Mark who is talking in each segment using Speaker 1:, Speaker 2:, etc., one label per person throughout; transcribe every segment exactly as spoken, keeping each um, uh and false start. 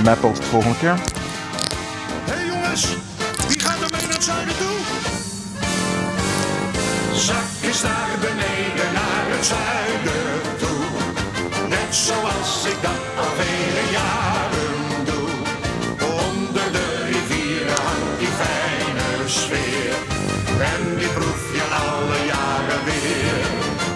Speaker 1: Meppelt de volgende keer.
Speaker 2: Hé hey jongens, wie gaat er mee naar het zuiden toe? Zak is naar beneden naar het zuiden toe. Net zoals ik dat al vele jaren doe. Onder de rivieren hangt die fijne sfeer. En die proef je alle jaren weer.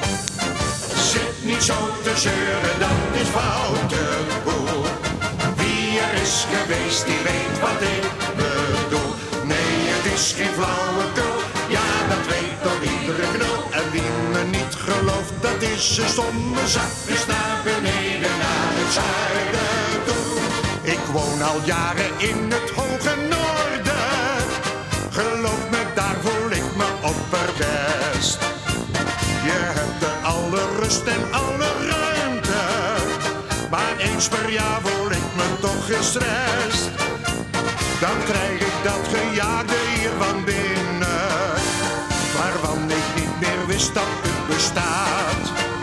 Speaker 2: Zit niet zo te zeuren, dat is fout de boel. Wie er is geweest, die weet wat ik bedoel. Nee, het is geen flauwekul, ja dat weet toch iedere knul. En wie me niet gelooft, dat is een stomme zak. Is naar beneden, naar het zuiden toe. Ik woon al jaren in het hoge noorden. Geloof me, daar voel ik me opperbest. Je hebt er alle rust en alle ruimte. Maar eens per jaar voel ik me toch gestrest. Dan krijg ik dat gejaagde hier van binnen, waarvan ik niet meer wist dat het bestaat.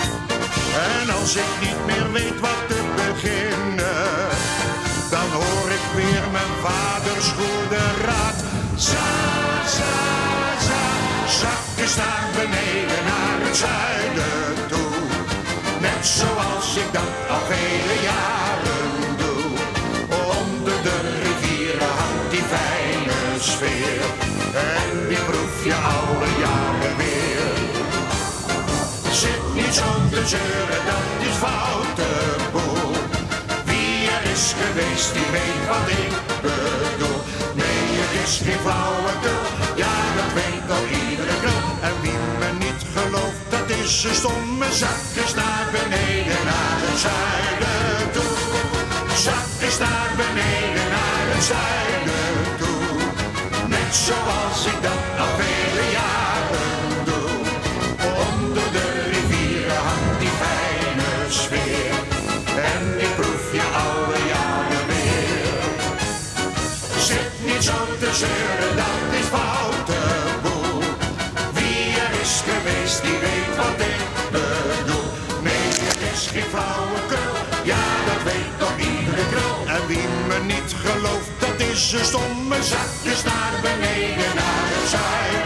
Speaker 2: En als ik niet meer weet wat te beginnen, dan hoor ik weer mijn vaders goede raad. Za, za, za, zak is naar beneden naar het zuiden toe. Net zoals ik dat al vele jaren doe. Onder de rivieren hangt die fijne sfeer. En die proef je alle jaren weer. Zit niet zo te zeuren, dat is fout de boel. Wie er is geweest, die weet wat ik bedoel. Nee, het is geen flauwekul, ja dat weet toch iedere knul. En wie me niet gelooft, dat is een stomme zak. Is naar beneden, naar het zuiden toe. Zak is naar beneden, naar het zuiden toe. Net zoals ik dat al vele jaren doe. Onder de rivieren hangt die fijne sfeer. En die proef je alle jaren weer. Zit niet zo te zeuren, dat is fout de boel. Wie er is geweest, die weet wat ik bedoel. Nee, het is geen flauwekul, ja dat weet toch iedere knul. En wie me niet gelooft, dat is een stomme zak. Dus naar beneden, naar het zuiden.